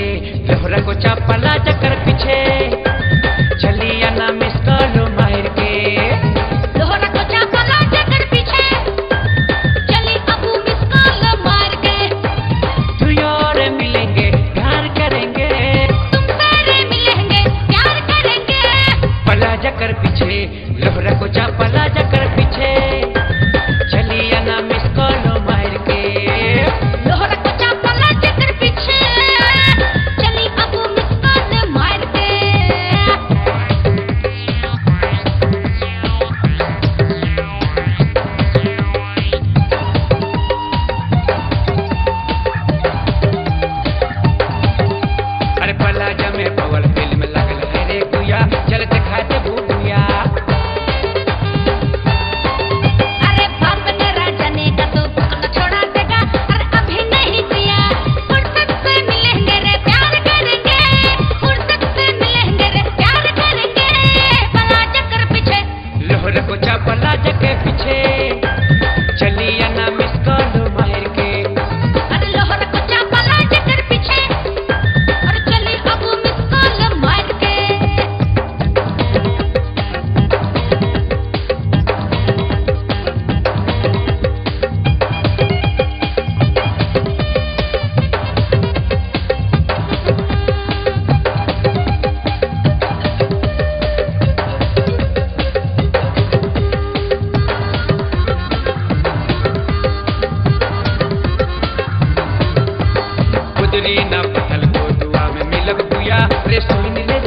लोहरा कोचा plaza कर पीछे चलिया ना मिस कॉल मार के। लोहरा कोचा प्लाजा कर पीछे चली अबू मिस कॉल मार के। तू और मिलेंगे प्यार करेंगे, तुमसे रे मिलेंगे प्यार करेंगे। प्लाजा कर पीछे लोहरा कोचा प्लाजा कर पीछे चलिया ना मिस कॉल मार के। लोहरा कोचा प्लाजा कर पीछे चली अबू मिस कॉल मार के। अरे प्लाजा में पवल फिल्म लगल है रे गुया, चल दिखा दे भूया। अरे बाप ने राजा ने का तो भूख न छोड़ा देगा। अरे अभी नहीं पिया फुर्सत से मिलेंगे रे प्यार करेंगे। फुर्सत से मिलेंगे रे प्यार करेंगे। प्लाजा कर पीछे लोहरा कोचा प्लाजा के पीछे चलिया ना मिस कॉल मार के। अरे लोहरा कोचा प्लाजा कर पीछे और चली अबू मिस कॉल मार के। कुदरी ना पथल को दुआ में मिलब दुया रे सुन ले